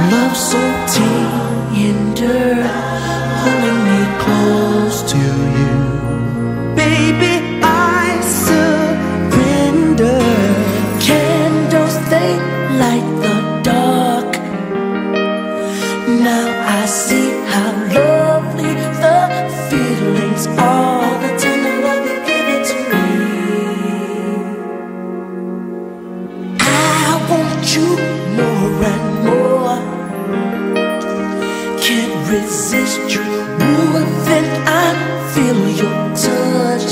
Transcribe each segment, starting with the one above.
Love so tender, holding me close to you. Baby, I surrender. Candles, they light the dark. Now I see how lovely the feelings are. The tender love you give it to me. I want you more and more. Can't resist you more than I feel your touch.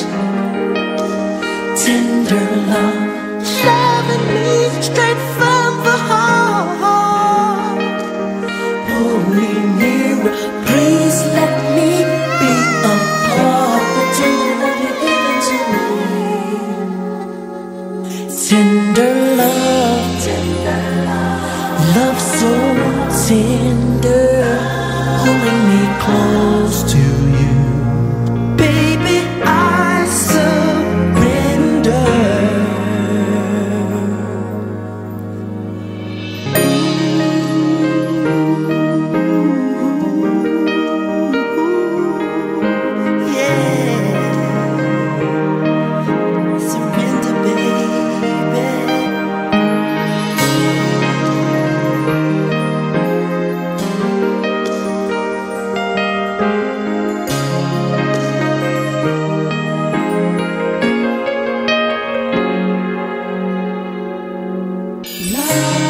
Tender love, loving me straight from the heart. Pull me nearer, please let me be a part. The tender love you give it to me. Tender love, love so tender, holding me close to you. Baby, I surrender. Yeah, surrender, baby. Love.